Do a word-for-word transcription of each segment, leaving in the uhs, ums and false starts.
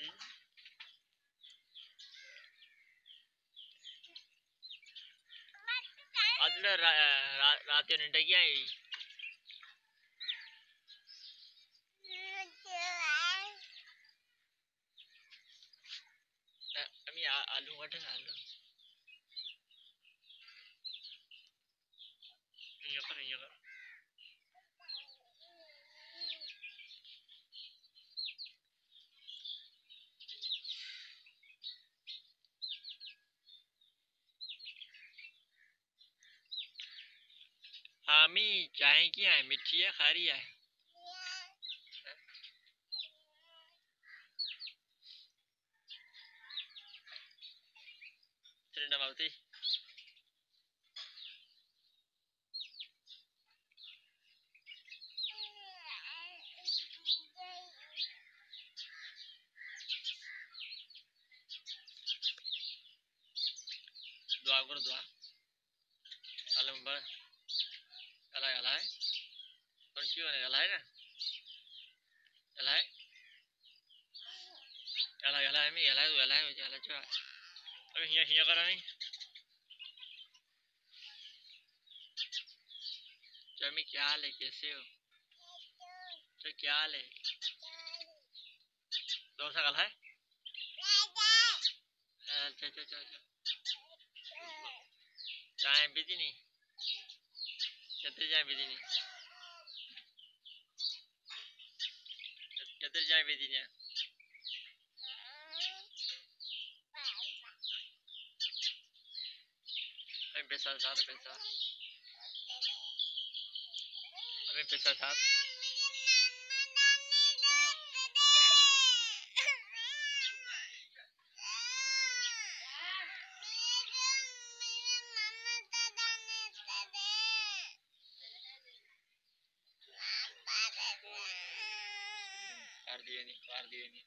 अदल रा, रा, रात निंटा क्या है अमी आलू मटर आलू ये कर ये कर आमी चाय क्या है मिर्ची है खारी है Trinidad Mauti dua kur dua alam bar alai alai kon क्यों है alai ना alai alai alai मी alai तो alai हो जाला जो अबे हिया हिया करा नहीं जमी क्या हाल है कैसे हो तो क्या हाल है दोसा कल है अच्छा अच्छा अच्छा चाय पीती नहीं कितनी चाय पीती नहीं कितनी चाय पीती नहीं अबे पैसा साथ पैसा अबे पैसा साथ कर दिए नहीं कर दिए नहीं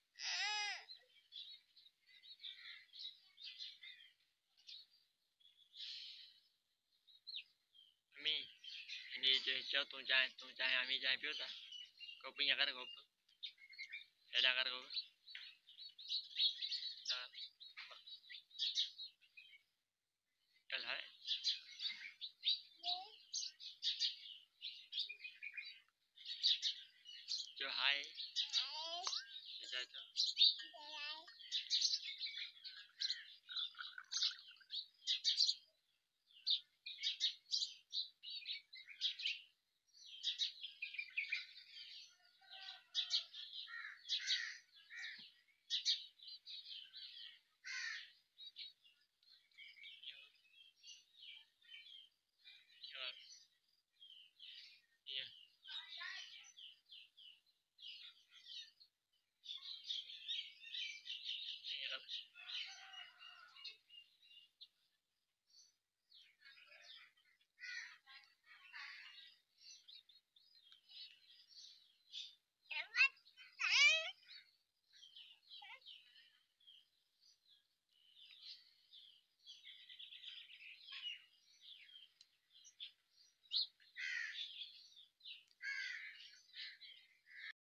मी ini je jauh tuh jangan tuh jangan ami jangan piota kau punya kan kau ada kan kau